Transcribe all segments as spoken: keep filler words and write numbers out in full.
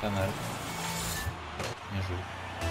Pas mal. Bien joué.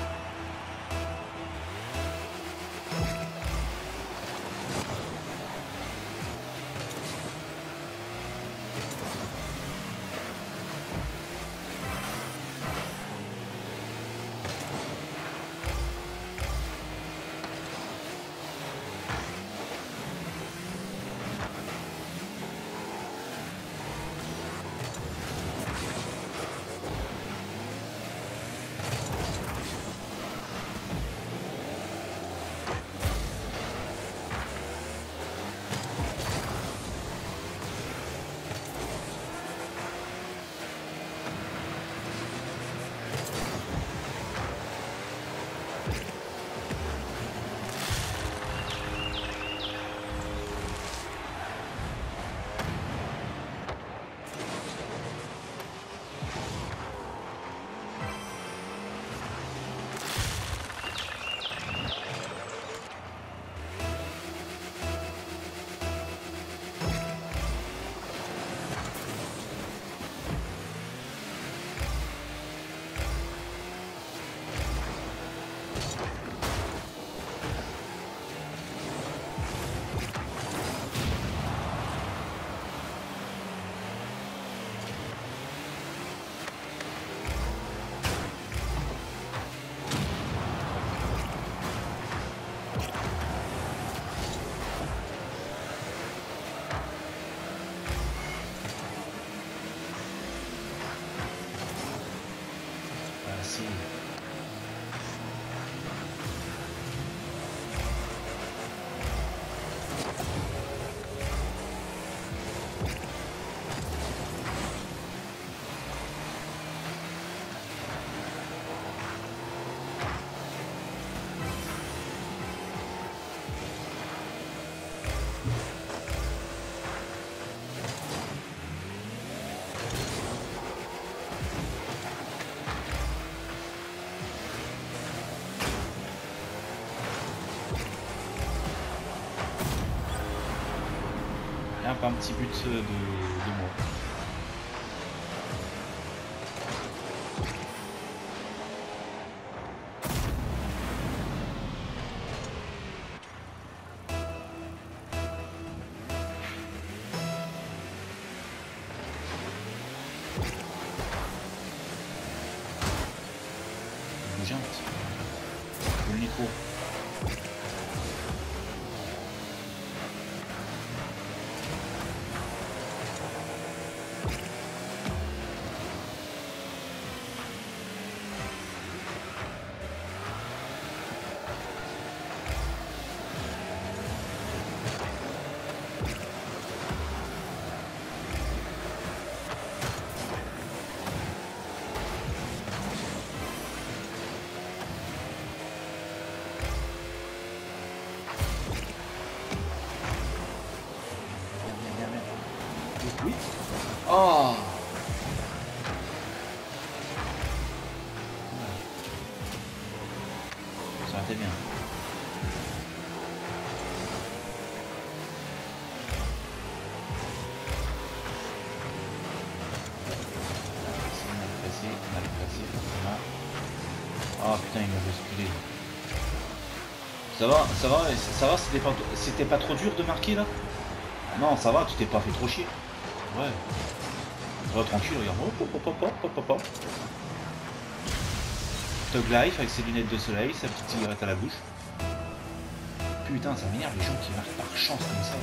Pas un petit but de, de moi. Bougeante. Le micro. Oui. Oh. Ça a été bien. Mal placé, mal placé, forcément. Oh putain, il m'a bousculé. Ça va, ça va, ça va, c'était pas, c'était pas trop dur de marquer là? Non, ça va, tu t'es pas fait trop chier. Ouais. Va tranquille, regarde. Hop, hop, hop, hop, hop, hop, hop. Tug Life avec ses lunettes de soleil, sa petite cigarette à la bouche. Putain, ça m'énerve les gens qui marquent par chance comme ça.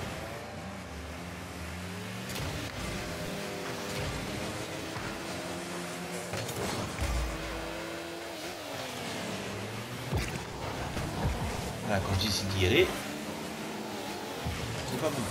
Voilà, quand je décide d'y aller, c'est pas bon.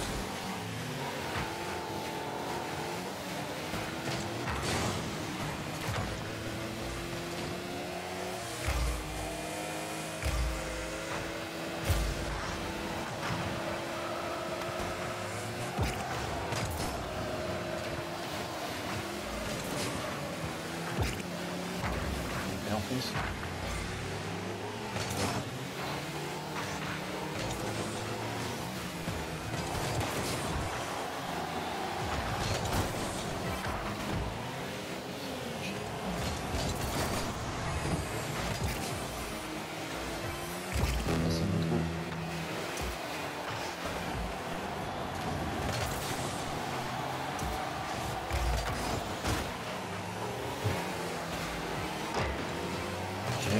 Elle enfonce.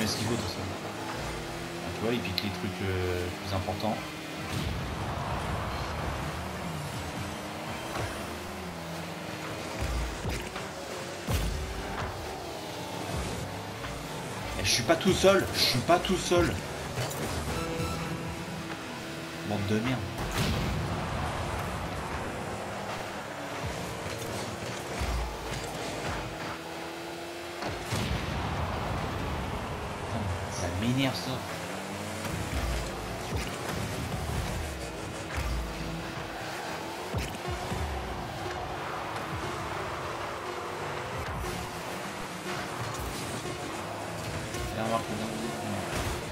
jamais ce qu'il faut de toute façon. Ah, tu vois, il pique les trucs euh, plus importants. Et je suis pas tout seul, je suis pas tout seul. Bande de merde. Ça m'énerve ça. Et remarque,